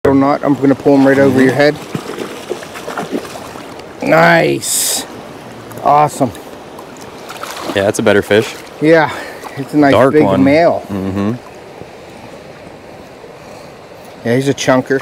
auto knot. I'm going to pull them right over your head. Nice. Awesome. Yeah, that's a better fish. Yeah, it's a nice Dark big one. male. Mm-hmm. Yeah, he's a chunker.